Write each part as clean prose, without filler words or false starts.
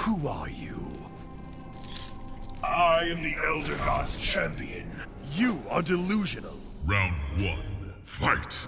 Who are you? I am the Elder God's champion. You are delusional. Round 1, fight!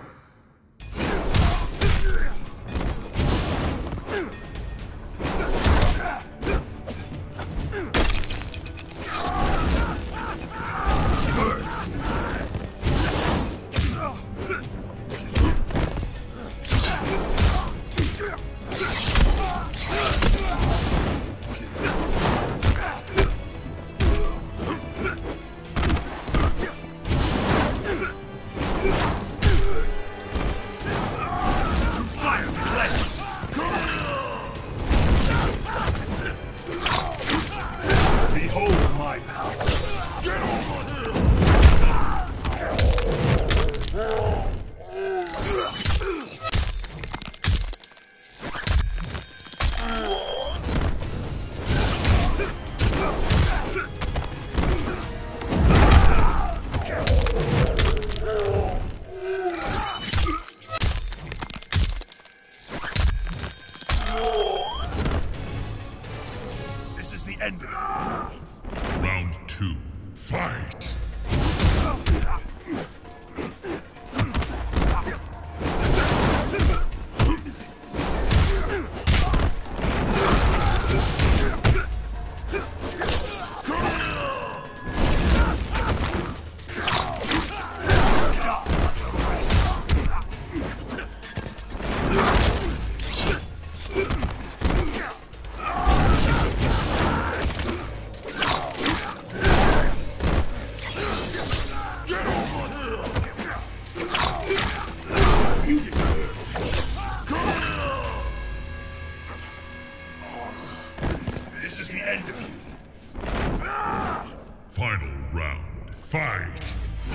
This is the end of it. Round 2, fight! This is the end of you. Final round, fight!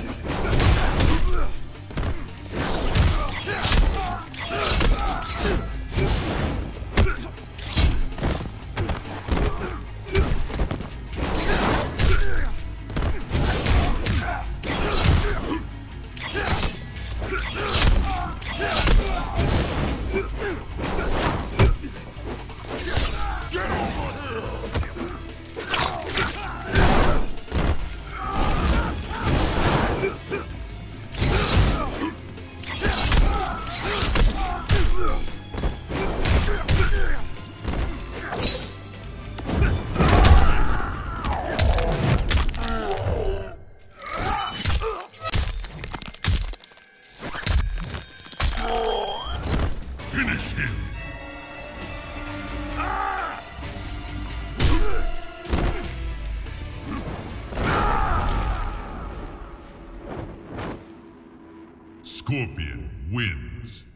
Finish him! Scorpion wins.